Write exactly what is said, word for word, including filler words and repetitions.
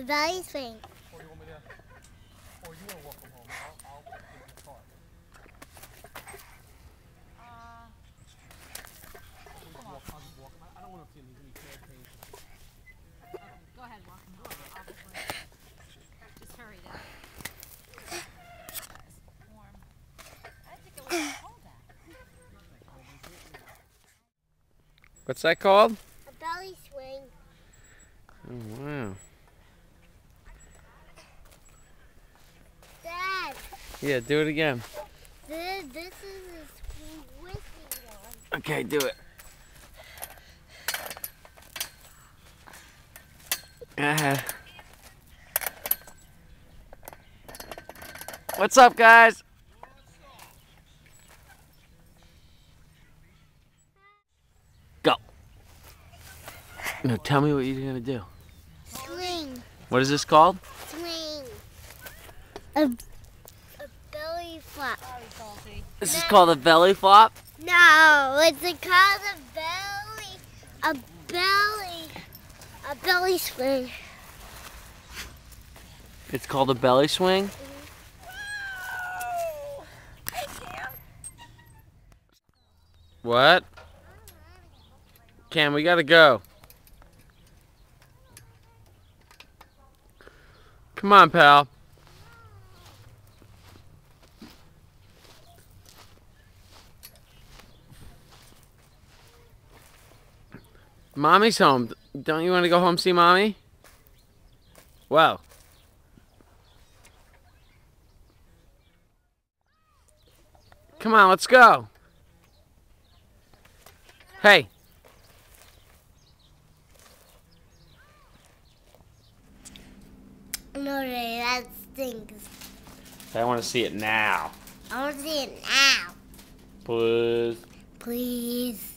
The belly swing. Or you want me to, or you want to walk them home? I'll, I'll get in the car. Uh, I'll just walk, I'll just walk them. I don't want to see any bad things. okay, go ahead, walk them home. I'll just wait. Just hurry now. It's warm. I think it was cold out. What's that called? A belly swing. Oh, wow. Dad. Yeah, do it again. This, this is a squishy one. Okay, do it. Uh, what's up, guys? Go. Now tell me what you're gonna do. Swing. What is this called? Swing. A, a belly flop. Sorry, Salty. This is called a belly flop. No, it's called a belly, a belly, a belly swing. It's called a belly swing. What? Cam, we gotta go. Come on, pal. Mommy's home. Don't you want to go home see Mommy? Wow. Come on, let's go. Hey. No, that stinks. I want to see it now. I want to see it now. Please. Please.